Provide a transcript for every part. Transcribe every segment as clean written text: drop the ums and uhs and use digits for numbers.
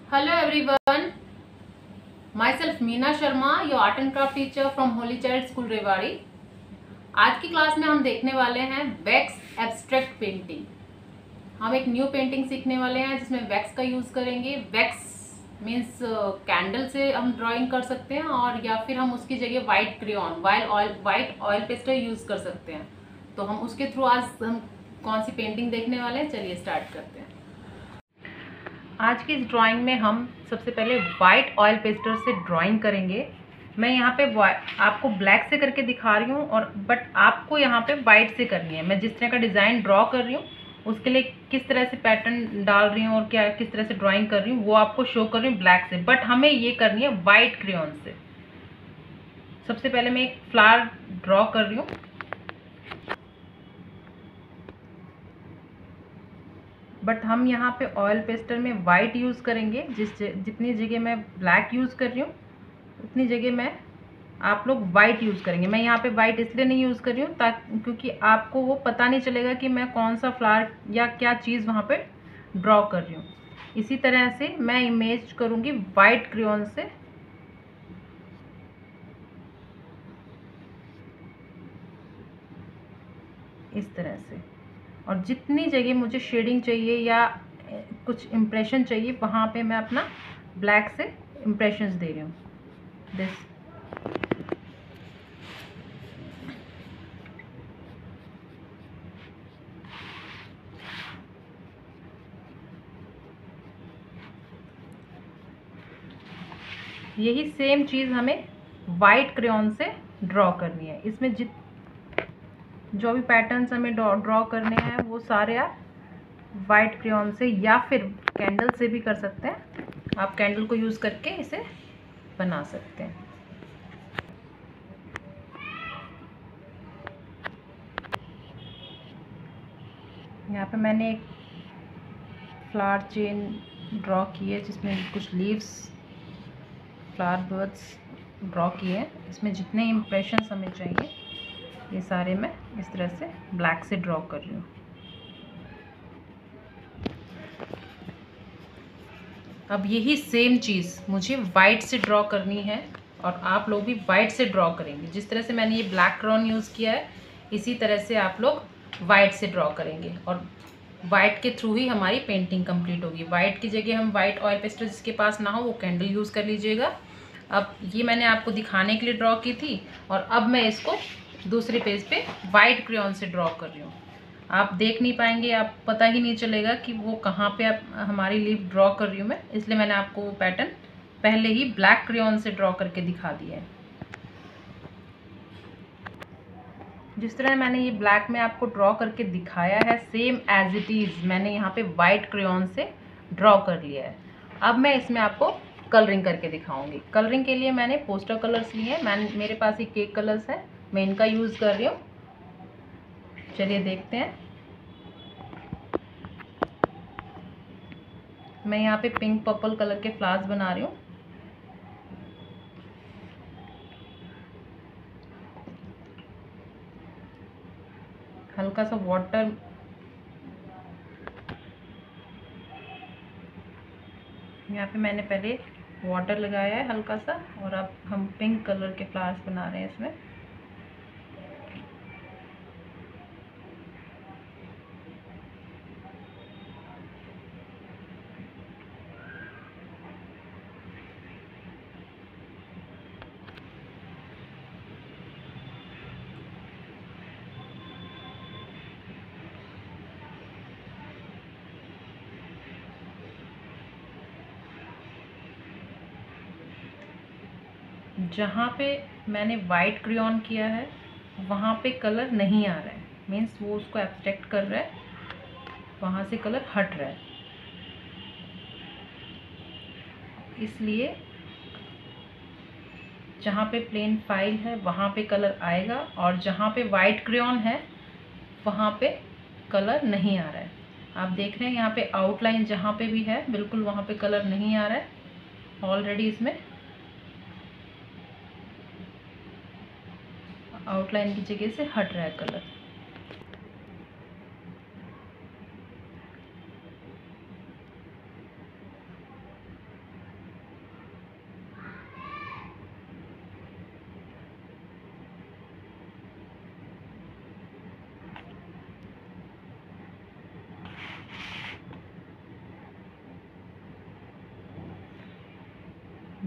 Hello everyone, myself Meena Sharma, your art and craft teacher from Holy Child School Rewari. आज की class में हम देखने वाले हैं वैक्स एब्स्ट्रैक्ट पेंटिंग। हम एक न्यू पेंटिंग सीखने वाले हैं जिसमें वैक्स का यूज़ करेंगे। वैक्स मीन्स कैंडल से हम ड्राइंग कर सकते हैं और या फिर हम उसकी जगह white crayon white oil pastel use कर सकते हैं। तो हम उसके थ्रू आज हम कौन सी पेंटिंग देखने वाले हैं, चलिए स्टार्ट करते हैं। आज की इस ड्राइंग में हम सबसे पहले वाइट ऑयल पेस्टर से ड्राइंग करेंगे। मैं यहाँ पे आपको ब्लैक से करके दिखा रही हूँ और बट आपको यहाँ पे वाइट से करनी है। मैं जिस तरह का डिज़ाइन ड्रॉ कर रही हूँ उसके लिए किस तरह से पैटर्न डाल रही हूँ और क्या किस तरह से ड्राइंग कर रही हूँ वो आपको शो कर रही हूँ ब्लैक से, बट हमें ये करनी है वाइट क्रेयॉन से। सबसे पहले मैं एक फ्लावर ड्रॉ कर रही हूँ। बट हम यहाँ पे ऑयल पेस्टर में वाइट यूज़ करेंगे। जितनी जगह मैं ब्लैक यूज़ कर रही हूँ उतनी जगह मैं आप लोग वाइट यूज़ करेंगे। मैं यहाँ पे वाइट इसलिए नहीं यूज़ कर रही हूँ ताकि क्योंकि आपको वो पता नहीं चलेगा कि मैं कौन सा फ्लावर या क्या चीज़ वहाँ पे ड्रॉ कर रही हूँ। इसी तरह से मैं इमेज करूँगी वाइट क्रेयॉन से। इस तरह से, और जितनी जगह मुझे शेडिंग चाहिए या कुछ इम्प्रेशन चाहिए वहाँ पे मैं अपना ब्लैक से इम्प्रेशंस दे रही हूँ। दिस यही सेम चीज़ हमें वाइट क्रेयॉन से ड्रॉ करनी है। इसमें जो भी पैटर्न्स हमें ड्रॉ करने हैं वो सारे आप वाइट क्रेयॉन से या फिर कैंडल से भी कर सकते हैं। आप कैंडल को यूज़ करके इसे बना सकते हैं। यहाँ पे मैंने एक फ्लावर चेन ड्रॉ की है जिसमें कुछ लीव्स फ्लावर बर्ड्स ड्रॉ किए हैं। इसमें जितने इम्प्रेशंस हमें चाहिए ये सारे मैं इस तरह से ब्लैक से ड्रॉ कर रही हूँ। अब यही सेम चीज़ मुझे वाइट से ड्रॉ करनी है और आप लोग भी वाइट से ड्रॉ करेंगे। जिस तरह से मैंने ये ब्लैक क्रेयॉन यूज़ किया है इसी तरह से आप लोग वाइट से ड्रॉ करेंगे और वाइट के थ्रू ही हमारी पेंटिंग कंप्लीट होगी। वाइट की जगह हम वाइट ऑयल पेस्टल जिसके पास ना हो वो कैंडल यूज़ कर लीजिएगा। अब ये मैंने आपको दिखाने के लिए ड्रॉ की थी और अब मैं इसको दूसरे पेज पे वाइट क्रेयॉन से ड्रॉ कर रही हूँ। आप देख नहीं पाएंगे, आप पता ही नहीं चलेगा कि वो कहाँ पे आप हमारी लीफ ड्रॉ कर रही हूँ मैं, इसलिए मैंने आपको वो पैटर्न पहले ही ब्लैक क्रेयॉन से ड्रॉ करके दिखा दिया है। जिस तरह मैंने ये ब्लैक में आपको ड्रॉ करके दिखाया है सेम एज इट इज़ मैंने यहाँ पे वाइट क्रेयॉन से ड्रॉ कर लिया है। अब मैं इसमें आपको कलरिंग करके दिखाऊंगी। कलरिंग के लिए मैंने पोस्टर कलर्स लिए हैं। मेरे पास ये केक कलर्स है, मैं इनका यूज़ कर रही हूँ। चलिए देखते हैं। मैं यहाँ पे पिंक पर्पल कलर के फ्लावर्स बना रही हूँ। हल्का सा वाटर यहाँ पे मैंने पहले वाटर लगाया है हल्का सा और अब हम पिंक कलर के फ्लावर्स बना रहे हैं इसमें। जहाँ पे मैंने वाइट क्रेयॉन किया है वहाँ पे कलर नहीं आ रहा है, मीन्स वो उसको एब्स्ट्रैक्ट कर रहा है, वहाँ से कलर हट रहा है। इसलिए जहाँ पे प्लेन फाइल है वहाँ पे कलर आएगा और जहाँ पे वाइट क्रेयॉन है वहाँ पे कलर नहीं आ रहा है। आप देख रहे हैं यहाँ पे आउटलाइन जहाँ पे भी है बिल्कुल वहाँ पे कलर नहीं आ रहा है। ऑलरेडी इसमें आउटलाइन की जगह से हट रहा है कलर।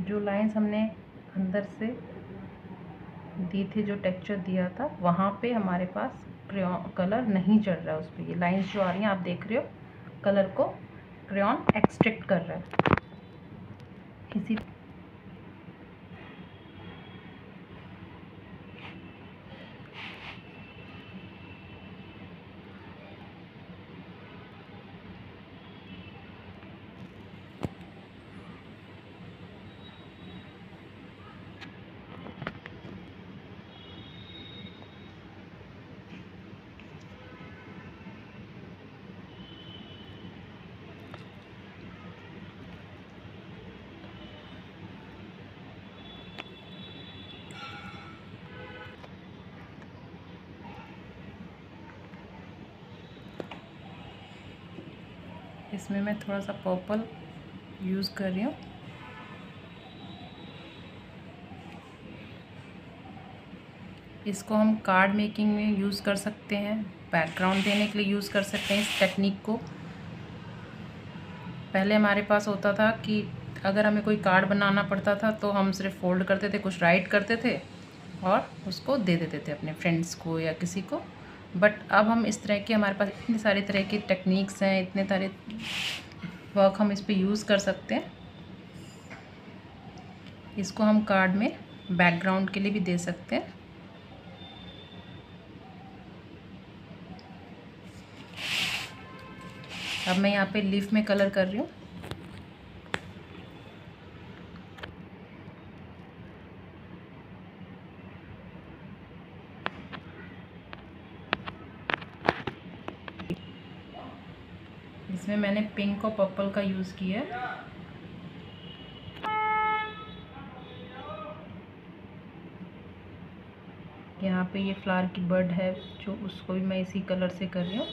जो लाइंस हमने अंदर से दी थी, जो टेक्सचर दिया था, वहाँ पे हमारे पास क्रेयॉन कलर नहीं चढ़ रहा है उस पर। ये लाइंस जो आ रही हैं आप देख रहे हो, कलर को क्रेयॉन एक्सट्रैक्ट कर रहा है। इसी इसमें मैं थोड़ा सा पर्पल यूज़ कर रही हूँ। इसको हम कार्ड मेकिंग में यूज़ कर सकते हैं, बैकग्राउंड देने के लिए यूज़ कर सकते हैं इस टेक्निक को। पहले हमारे पास होता था कि अगर हमें कोई कार्ड बनाना पड़ता था तो हम सिर्फ फोल्ड करते थे, कुछ राइट करते थे और उसको दे देते थे अपने फ्रेंड्स को या किसी को। बट अब हम इस तरह के, हमारे पास इतनी सारी तरह की टेक्निक्स हैं, इतने सारे वर्क हम इस पे यूज़ कर सकते हैं। इसको हम कार्ड में बैकग्राउंड के लिए भी दे सकते हैं। अब मैं यहाँ पे लीफ में कलर कर रही हूँ। इसमें मैंने पिंक और पर्पल का यूज़ किया है। यहाँ पे ये फ्लावर की बर्ड है जो, उसको भी मैं इसी कलर से कर रही हूँ।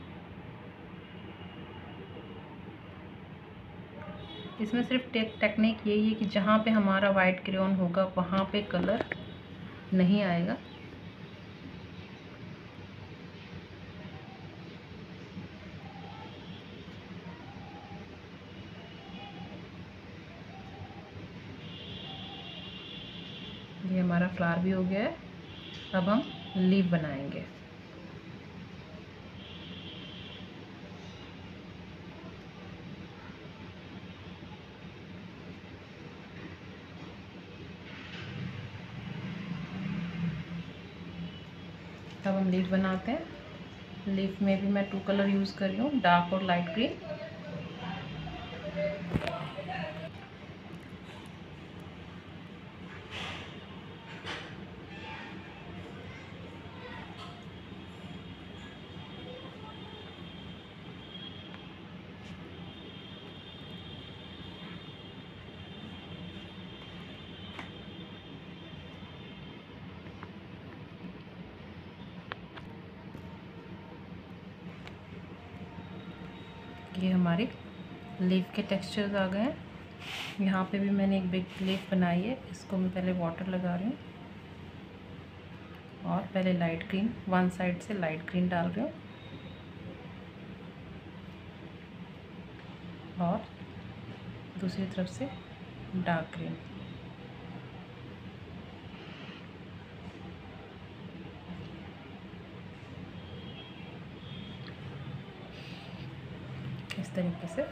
इसमें सिर्फ टेक्निक यही है कि जहाँ पे हमारा वाइट क्रेयॉन होगा वहाँ पे कलर नहीं आएगा। ये हमारा फ्लावर भी हो गया है। अब हम लीफ बनाएंगे। अब हम लीफ बनाते हैं। लीफ में भी मैं 2 कलर यूज़ कर रही हूँ, डार्क और लाइट ग्रीन। ये हमारे लीफ के टेक्सचर्स आ गए हैं। यहाँ पे भी मैंने एक बिग लीफ बनाई है। इसको मैं पहले वाटर लगा रही हूँ और पहले लाइट ग्रीन, वन साइड से लाइट ग्रीन डाल रही हूँ और दूसरी तरफ से डार्क ग्रीन। इस तरीके से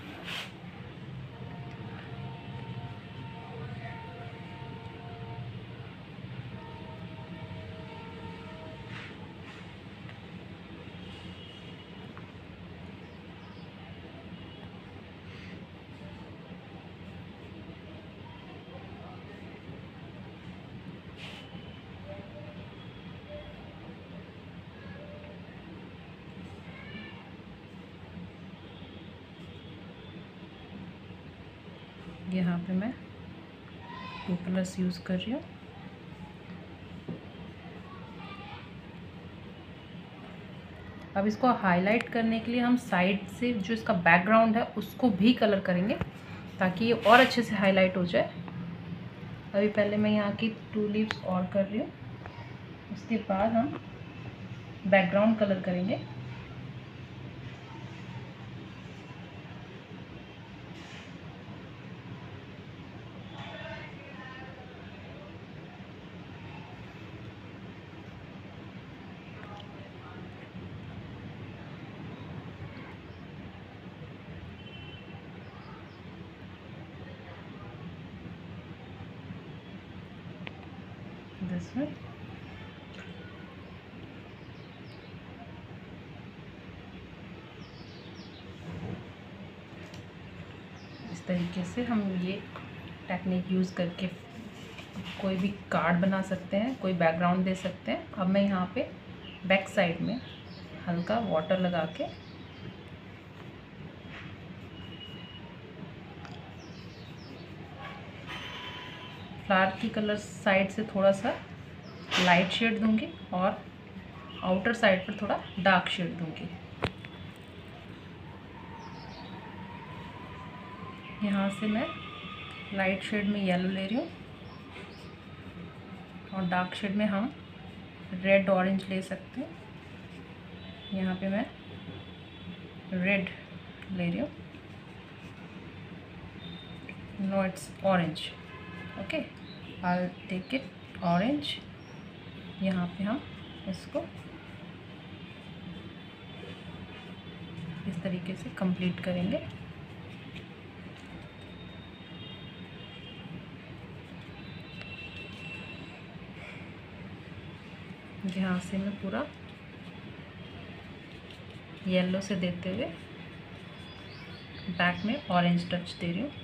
यहाँ पे मैं 2 कलर्स यूज़ कर रही हूँ। अब इसको हाईलाइट करने के लिए हम साइड से जो इसका बैकग्राउंड है उसको भी कलर करेंगे ताकि ये और अच्छे से हाईलाइट हो जाए। अभी पहले मैं यहाँ की 2 लीव्स और कर रही हूँ, उसके बाद हम बैकग्राउंड कलर करेंगे। This way. इस तरीके से हम ये टेक्निक यूज़ करके कोई भी कार्ड बना सकते हैं, कोई बैकग्राउंड दे सकते हैं। अब मैं यहाँ पे बैक साइड में हल्का वाटर लगा के फ्लावर की कलर साइड से थोड़ा सा लाइट शेड दूंगी और आउटर साइड पर थोड़ा डार्क शेड दूंगी। यहाँ से मैं लाइट शेड में येलो ले रही हूँ और डार्क शेड में हम रेड ऑरेंज ले सकते हैं। यहाँ पे मैं रेड ले रही हूँ, no it's orange, okay, I take it orange. यहाँ पे हम इसको इस तरीके से कंप्लीट करेंगे। यहाँ से मैं पूरा येलो से देते हुए बैक में ऑरेंज टच दे रही हूँ।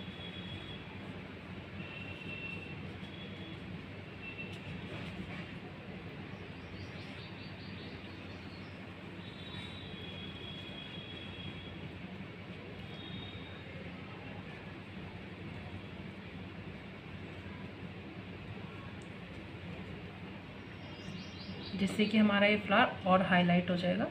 जिससे कि हमारा ये फ्लावर और हाईलाइट हो जाएगा।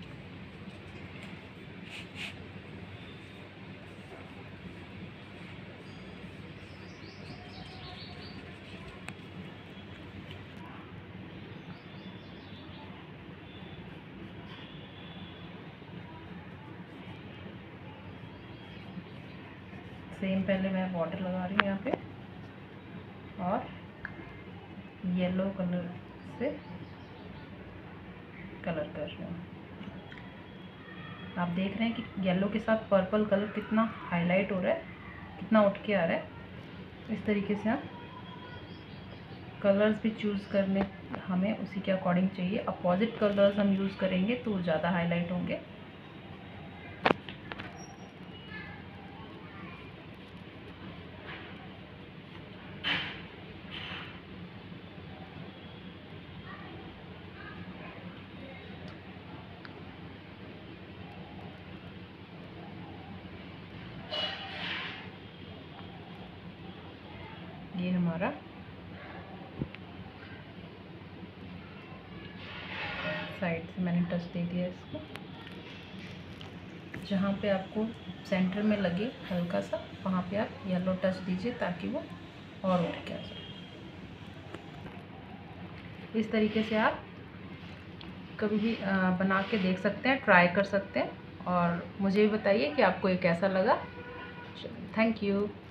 सेम पहले मैं वाटर लगा रही हूँ यहाँ पे और येलो कलर से कलर कर रही हूँ। आप देख रहे हैं कि येलो के साथ पर्पल कलर कितना हाईलाइट हो रहा है, कितना उठ के आ रहा है। इस तरीके से हम कलर्स भी चूज़ करने हमें उसी के अकॉर्डिंग चाहिए। अपोजिट कलर्स हम यूज़ करेंगे तो ज़्यादा हाईलाइट होंगे। ये हमारा साइड से मैंने टच दे दिया इसको। जहाँ पे आपको सेंटर में लगे हल्का सा, वहाँ पे आप येलो टच दीजिए ताकि वो और उठ के आ जाए। इस तरीके से आप कभी भी बना के देख सकते हैं, ट्राई कर सकते हैं और मुझे भी बताइए कि आपको ये कैसा लगा। Thank you.